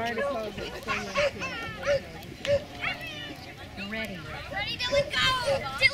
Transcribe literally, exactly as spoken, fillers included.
already closed it. It's still in. Ready. Ready, Dillon, go! Dillon!